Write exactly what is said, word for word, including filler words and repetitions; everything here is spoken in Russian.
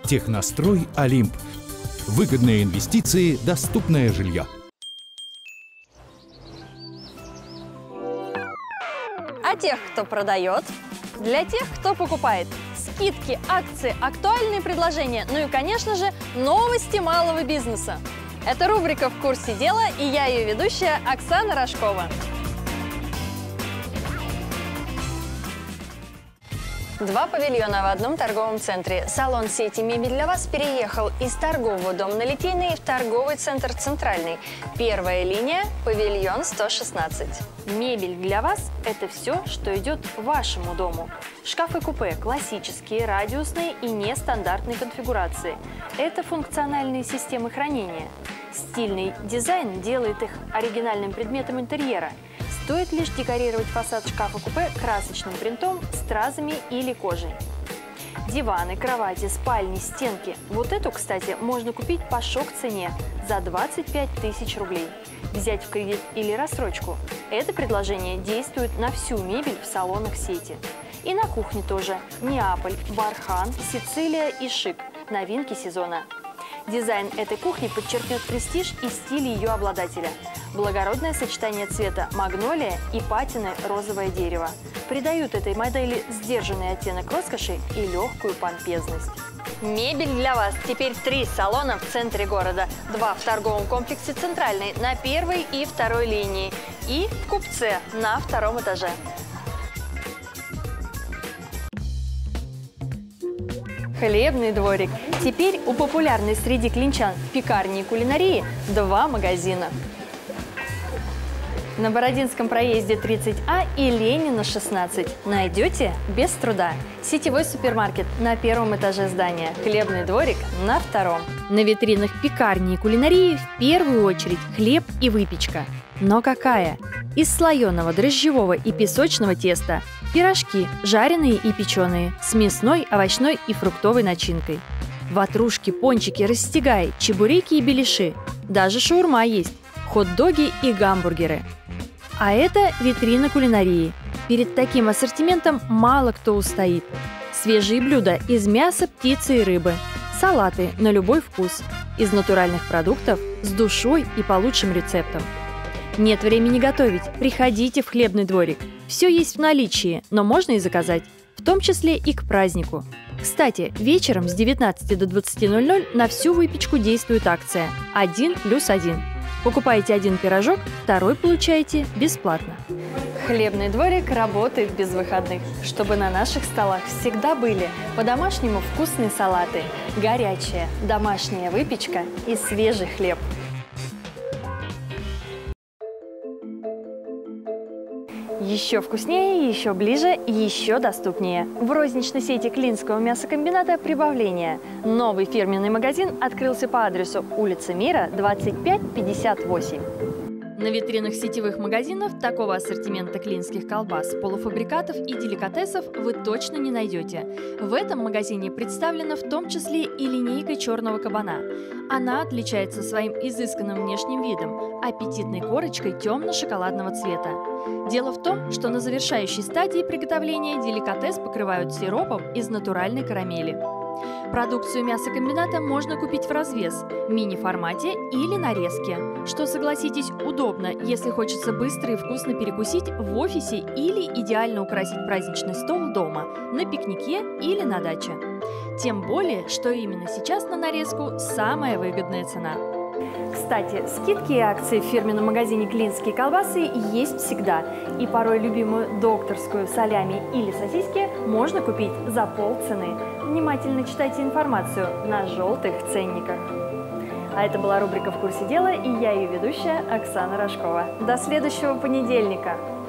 Технострой «Олимп». Выгодные инвестиции, доступное жилье. А тех, кто продает, для тех, кто покупает. Скидки, акции, актуальные предложения, ну и, конечно же, новости малого бизнеса. Это рубрика «В курсе дела», и я ее ведущая Оксана Рожкова. Два павильона в одном торговом центре. Салон сети «Мебель для вас» переехал из торгового дома на Литейной в торговый центр «Центральный». Первая линия – павильон сто шестнадцать. Мебель для вас – это все, что идет вашему дому. Шкафы-купе – классические, радиусные и нестандартной конфигурации. Это функциональные системы хранения. Стильный дизайн делает их оригинальным предметом интерьера. Стоит лишь декорировать фасад шкафа-купе красочным принтом, стразами или кожей. Диваны, кровати, спальни, стенки. Вот эту, кстати, можно купить по шок-цене за двадцать пять тысяч рублей. Взять в кредит или рассрочку. Это предложение действует на всю мебель в салонах сети. И на кухне тоже. Неаполь, Бархан, Сицилия и Шик. Новинки сезона. Дизайн этой кухни подчеркнет престиж и стиль ее обладателя. Благородное сочетание цвета магнолия и патины розовое дерево придают этой модели сдержанный оттенок роскоши и легкую помпезность. Мебель для вас. Теперь три салона в центре города. Два в торговом комплексе «Центральный» на первой и второй линии. И в Купце на втором этаже. Хлебный дворик. Теперь у популярной среди клинчан пекарни и кулинарии два магазина. На Бородинском проезде тридцать А и Ленина шестнадцать. Найдете без труда. Сетевой супермаркет на первом этаже здания. Хлебный дворик на втором. На витринах пекарни и кулинарии в первую очередь хлеб и выпечка. Но какая? Из слоеного, дрожжевого и песочного теста. Пирожки, жареные и печеные, с мясной, овощной и фруктовой начинкой. Ватрушки, пончики, растягай, чебуреки и беляши. Даже шаурма есть, хот-доги и гамбургеры. А это витрина кулинарии. Перед таким ассортиментом мало кто устоит. Свежие блюда из мяса, птицы и рыбы. Салаты на любой вкус. Из натуральных продуктов, с душой и по лучшим рецептам. Нет времени готовить? Приходите в хлебный дворик. Все есть в наличии, но можно и заказать, в том числе и к празднику. Кстати, вечером с девятнадцати до двадцати ноль-ноль на всю выпечку действует акция один плюс один. Покупаете один пирожок, второй получаете бесплатно. Хлебный дворик работает без выходных, чтобы на наших столах всегда были по-домашнему вкусные салаты, горячая домашняя выпечка и свежий хлеб. Еще вкуснее, еще ближе, еще доступнее. В розничной сети Клинского мясокомбината «Прибавление». Новый фирменный магазин открылся по адресу улица Мира, двадцать пять пятьдесят восемь. На витринах сетевых магазинов такого ассортимента клинских колбас, полуфабрикатов и деликатесов вы точно не найдете. В этом магазине представлена в том числе и линейка черного кабана. Она отличается своим изысканным внешним видом, аппетитной корочкой темно-шоколадного цвета. Дело в том, что на завершающей стадии приготовления деликатес покрывают сиропом из натуральной карамели. Продукцию мясокомбината можно купить в развес, мини-формате или нарезке, что, согласитесь, удобно, если хочется быстро и вкусно перекусить в офисе или идеально украсить праздничный стол дома, на пикнике или на даче. Тем более, что именно сейчас на нарезку самая выгодная цена. Кстати, скидки и акции в фирменном магазине «Клинские колбасы» есть всегда. И порой любимую докторскую солями или сосиски можно купить за полцены. Внимательно читайте информацию на желтых ценниках. А это была рубрика «В курсе дела», и я ее ведущая Оксана Рожкова. До следующего понедельника!